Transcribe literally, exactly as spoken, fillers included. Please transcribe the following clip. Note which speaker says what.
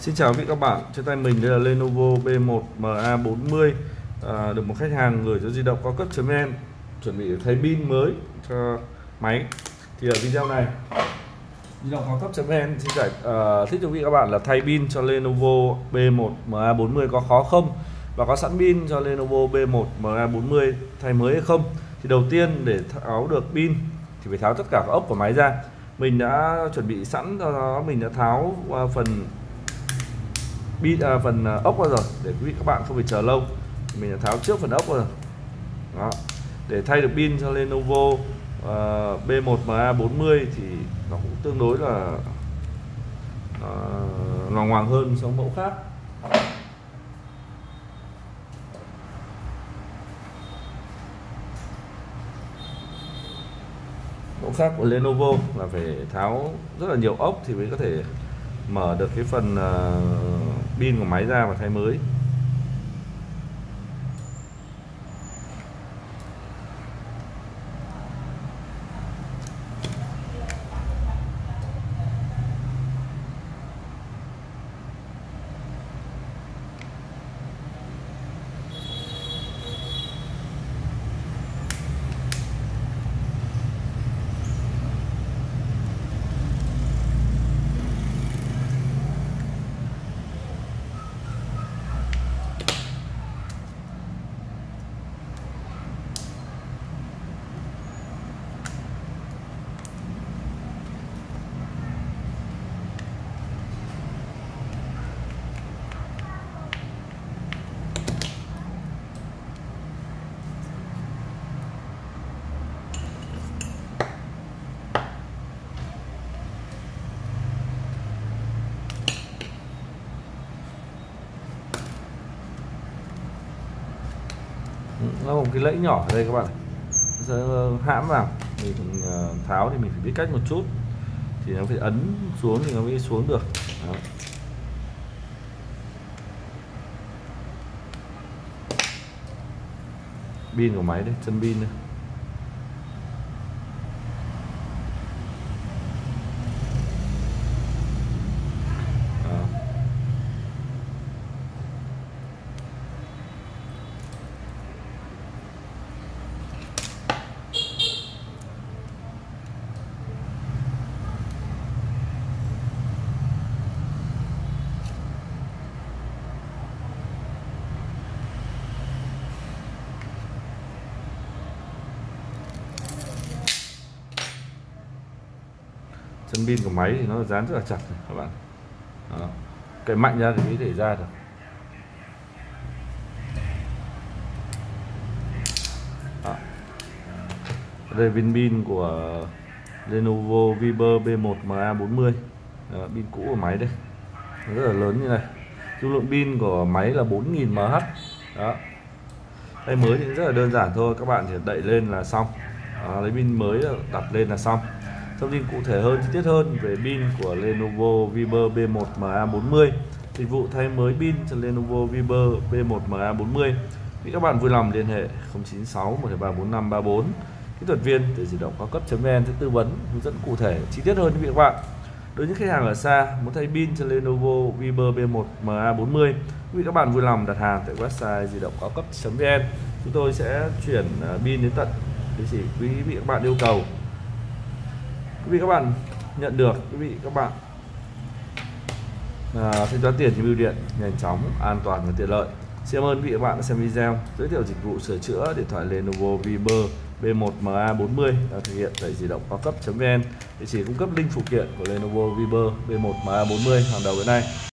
Speaker 1: Xin chào quý vị các bạn, trên tay mình đây là Lenovo B một M A bốn mươi, à, được một khách hàng gửi cho di động cao cấp.vn, chuẩn bị thay pin mới cho máy. Thì ở video này di động cao cấp.vn xin giải uh, thích cho quý vị các bạn là thay pin cho Lenovo B một M A bốn mươi có khó không, và có sẵn pin cho Lenovo B một M A bốn mươi thay mới hay không. Thì đầu tiên để tháo được pin thì phải tháo tất cả các ốc của máy ra. Mình đã chuẩn bị sẵn cho nó, mình đã tháo uh, phần pin à, phần ốc ra rồi, để quý vị các bạn không phải chờ lâu. Mình đã tháo trước phần ốc rồi. Đó. Để thay được pin cho Lenovo uh, B một M A bốn mươi thì nó cũng tương đối là uh, loằng ngoằng hơn so với mẫu khác. Mẫu khác của Lenovo là phải tháo rất là nhiều ốc thì mới có thể mở được cái phần uh, pin của máy ra và thay mới. Nó một cái lẫy nhỏ ở đây các bạn, sẽ hãm vào. Mình tháo thì mình phải biết cách một chút, thì nó phải ấn xuống thì nó mới xuống được. Đó. Pin của máy đây, chân pin đây. Chân pin của máy thì nó dán rất là chặt này, các bạn. Đó. Cậy mạnh ra thì mới để ra được. Đó. Đây là viên pin của Lenovo Viber B một M A bốn mươi. Đó, pin cũ của máy đây, nó rất là lớn như này. Dung lượng pin của máy là bốn nghìn mAh. Đó. Thay mới thì rất là đơn giản thôi, các bạn chỉ đậy lên là xong. Đó, lấy pin mới đặt lên là xong. Thông tin cụ thể hơn, chi tiết hơn về pin của Lenovo Viber B một M A bốn mươi, dịch vụ thay mới pin cho Lenovo Viber B một M A bốn mươi, thì các bạn vui lòng liên hệ không chín sáu một ba bốn năm ba bốn. Kỹ thuật viên từ di động cao cấp.vn sẽ tư vấn hướng dẫn cụ thể chi tiết hơn cho các bạn. Đối với những khách hàng ở xa muốn thay pin cho Lenovo Viber B một M A bốn mươi, quý vị các bạn vui lòng đặt hàng tại website di động cao cấp.vn. Chúng tôi sẽ chuyển pin đến tận địa chỉ quý vị các bạn yêu cầu. Quý vị các bạn nhận được, quý vị các bạn à, thanh toán tiền trên bưu điện nhanh chóng, an toàn và tiện lợi. Xin ơn quý vị các bạn đã xem video giới thiệu dịch vụ sửa chữa điện thoại Lenovo Viber B một M A bốn mươi đã thực hiện tại di động cao cấp.vn. Địa chỉ cung cấp link phụ kiện của Lenovo Viber B một M A bốn mươi hàng đầu hiện nay.